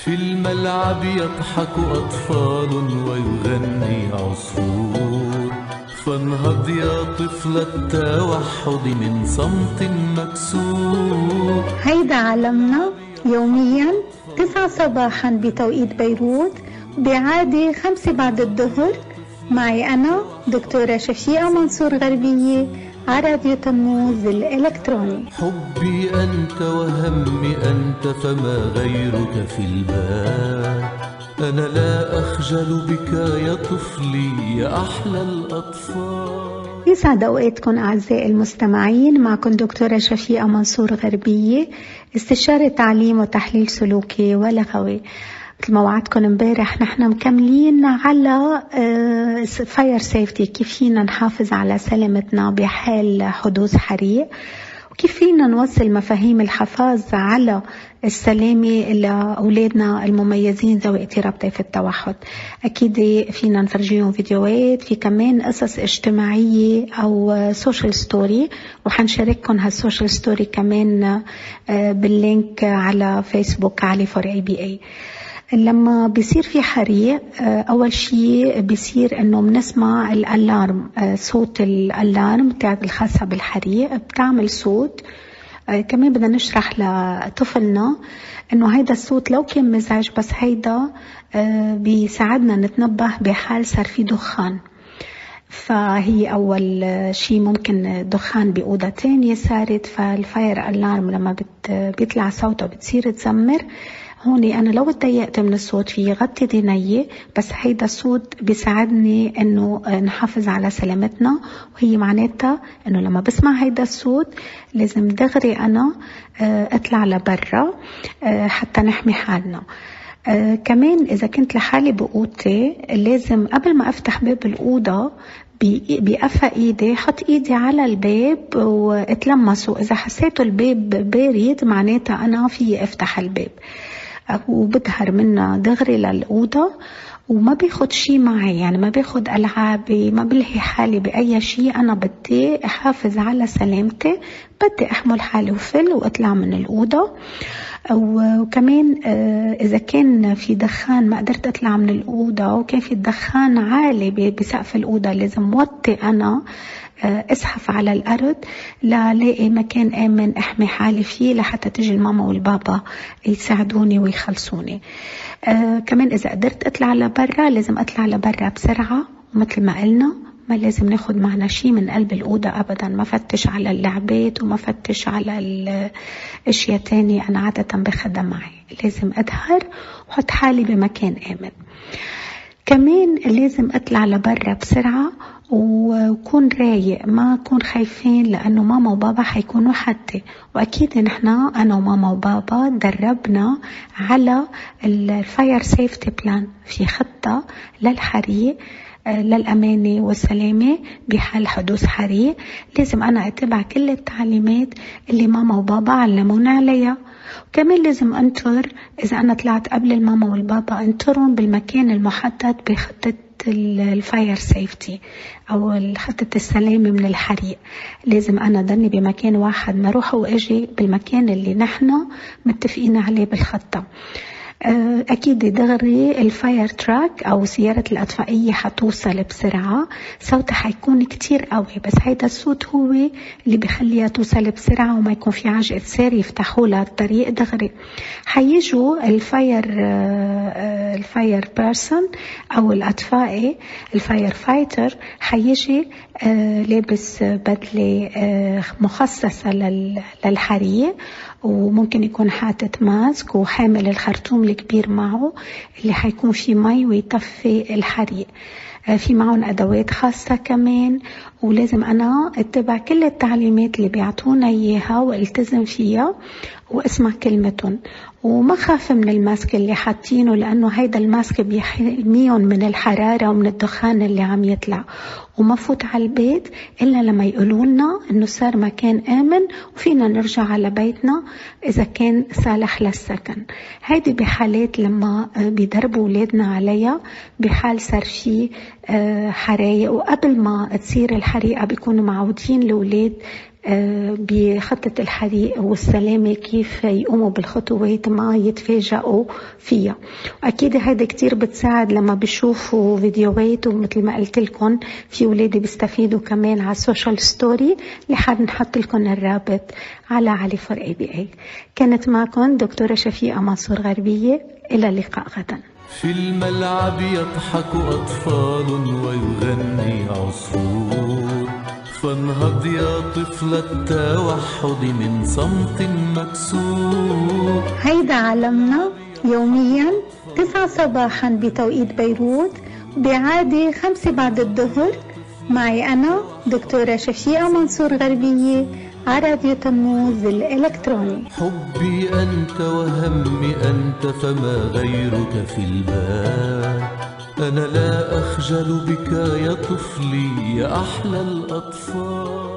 في الملعب يضحك أطفال ويغني عصفور، فانهض يا طفل التوحد من صمت مكسور. هيدا عالمنا يوميا 9 صباحا بتوقيت بيروت، بعادة 5 بعد الظهر، معي أنا دكتورة شفيقة منصور غربية على راديو تموز الإلكتروني. حبي أنت وهمي أنت فما غيرك في البال، أنا لا أخجل بك يا طفلي يا أحلى الأطفال. يسعد أوقاتكم أعزائي المستمعين، معكم دكتورة شفيقة منصور غربية، استشارة تعليم وتحليل سلوكي ولغوي. مثل ما وعدتكم امبارح، نحن مكملين على فاير سيفتي، كيف فينا نحافظ على سلامتنا بحال حدوث حريق، وكيف فينا نوصل مفاهيم الحفاظ على السلامة لأولادنا المميزين ذوي اضطراب طيف التوحد. أكيد فينا نفرجيهم فيديوهات، في كمان قصص اجتماعية أو سوشيال ستوري، وحنشارككم هالسوشيال ستوري كمان باللينك على فيسبوك علي فور ABA. لما بيصير في حريق، أول شيء بيصير إنه بنسمع الألارم، صوت الألارم بتاعت الخاصة بالحريق بتعمل صوت. كمان بدنا نشرح لطفلنا إنه هيدا الصوت لو كان مزعج، بس هيدا بيساعدنا نتنبه بحال صار في دخان. فهي أول شيء ممكن دخان بأوضة تانية صارت، فالفاير ألارم لما بيطلع صوته بتصير تزمر. هوني أنا لو اتضايقت من الصوت في غطي ديني، بس هيدا الصوت بيساعدني إنه نحافظ على سلامتنا، وهي معناتها إنه لما بسمع هيدا الصوت لازم دغري أنا أطلع لبرا حتى نحمي حالنا. كمان إذا كنت لحالي بأوضتي، لازم قبل ما أفتح باب الأوضة بقفا ايدي، حط ايدي على الباب واتلمسه. اذا حسيته الباب بارد معناتها انا في افتح الباب، وبظهر منه دغري للأوضة، وما بياخد شيء معي، يعني ما بياخد ألعابي، ما بلهي حالي بأي شيء. أنا بدي أحافظ على سلامتي، بدي أحمل حالي وفل وأطلع من الأوضة. وكمان إذا كان في دخان ما قدرت أطلع من الأوضة، وكان في الدخان عالي بسقف الأوضة، لازم وطي أنا اسحف على الأرض لالاقي مكان آمن أحمي حالي فيه، لحتى تجي الماما والبابا يساعدوني ويخلصوني. كمان إذا قدرت أطلع لبرا، لازم أطلع لبرا بسرعة، ومثل ما قلنا ما لازم ناخد معنا شيء من قلب الأوضة أبدا. ما فتش على اللعبات وما فتش على الأشياء تانية أنا عادة بخدها معي. لازم أظهر وحط حالي بمكان آمن. كمان لازم أطلع لبرا بسرعة وكون رايق، ما أكون خايفين، لأنه ماما وبابا حيكونوا حدي. وأكيد نحنا أنا وماما وبابا دربنا على الفاير سيفتي بلان، في خطة للحريق للأمانة والسلامة بحال حدوث حريق. لازم أنا أتبع كل التعليمات اللي ماما وبابا علمونا عليها. وكمان لازم أنطر، إذا أنا طلعت قبل الماما والبابا، أنطرهم بالمكان المحدد بخطة الفاير سيفتي أو خطة السلامة من الحريق. لازم أنا ضلني بمكان واحد، ما روح وأجي بالمكان اللي نحن متفقين عليه بالخطة. أكيد دغري الفاير تراك أو سيارة الأطفائية حتوصل بسرعة، صوتها حيكون كتير قوي، بس هيدا الصوت هو اللي بيخليها توصل بسرعة وما يكون في عجقة سير يفتحوا لها الطريق. دغري حيجوا الفاير بيرسون أو الأطفائي، الفاير فايتر حيجي لابس بدلة مخصصة للحريق، وممكن يكون حاطط ماسك وحامل الخرطوم الكبير معه اللي حيكون فيه مي ويطفي الحريق. في معهم أدوات خاصة كمان، ولازم أنا اتبع كل التعليمات اللي بيعطونا إياها والتزم فيها واسمع كلمتهم، وما خاف من الماسك اللي حاطينه، لأنه هيدا الماسك بيحميهم من الحرارة ومن الدخان اللي عم يطلع. وما فوت على البيت إلا لما يقولوا لنا إنه صار مكان آمن وفينا نرجع على بيتنا إذا كان صالح للسكن. هيدي بحالات لما بيدربوا أولادنا عليها، بحال صار فيه حرايق، وقبل ما تصير الحريقة بيكونوا معودين الأولاد بخطة الحريق والسلامة كيف يقوموا بالخطوات ما يتفاجئوا فيها. وأكيد هذا كتير بتساعد لما بيشوفوا فيديوهات، ومثل ما قلت لكم في ولادي بيستفيدوا كمان على السوشيال ستوري اللي حنحط لكم الرابط على علي فور ABA. كانت معكم دكتورة شفيقة منصور غربية، إلى اللقاء غدا. في الملعب يضحك أطفال ويغني عصفور، فانهض يا طفل التوحد من صمت مكسور. هيدا علمنا يوميا 9 صباحا بتوقيت بيروت، بعادة 5 بعد الظهر، معي أنا دكتورة شفيقة منصور غربية على راديو تموز الإلكتروني. حبي أنت وهمي أنت فما غيرك في البال، أنا لا أخجل بك يا طفلي يا أحلى الأطفال.